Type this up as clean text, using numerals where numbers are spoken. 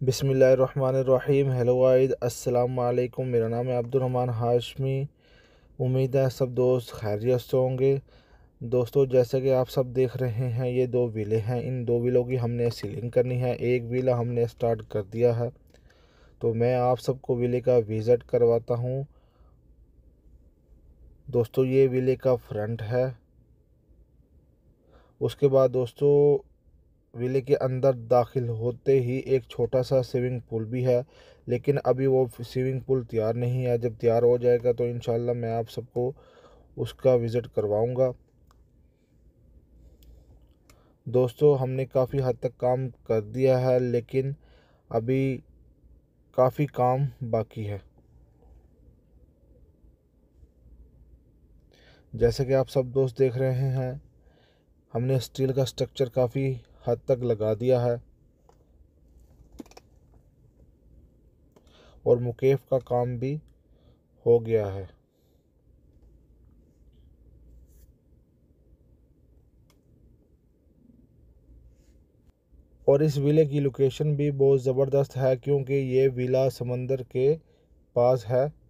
बिस्मिल्लाहिर्रहमानिर्रहीम। Hello guys, अस्सलाम वालेकुम। मेरा नाम है अब्दुर्रहमान हाशमी। उम्मीद है सब दोस्त खैरियत से होंगे। दोस्तों, जैसे कि आप सब देख रहे हैं, ये दो व्हीलें हैं। इन दो व्हीलों की हमने सीलिंग करनी है। एक व्हीला हमने स्टार्ट कर दिया है, तो मैं आप सबको व्हीले का विज़िट करवाता हूँ। दोस्तों, ये व्हीले का फ्रंट है। उसके बाद दोस्तों, विले के अंदर दाखिल होते ही एक छोटा सा स्विमिंग पूल भी है, लेकिन अभी वो स्विमिंग पूल तैयार नहीं है। जब तैयार हो जाएगा तो इंशाल्लाह मैं आप सबको उसका विज़िट करवाऊंगा। दोस्तों, हमने काफ़ी हद तक काम कर दिया है, लेकिन अभी काफ़ी काम बाकी है। जैसे कि आप सब दोस्त देख रहे हैं, हमने स्टील का स्ट्रक्चर काफ़ी हद तक लगा दिया है और मुकेफ का काम भी हो गया है। और इस विले की लोकेशन भी बहुत ज़बरदस्त है, क्योंकि ये विला समंदर के पास है।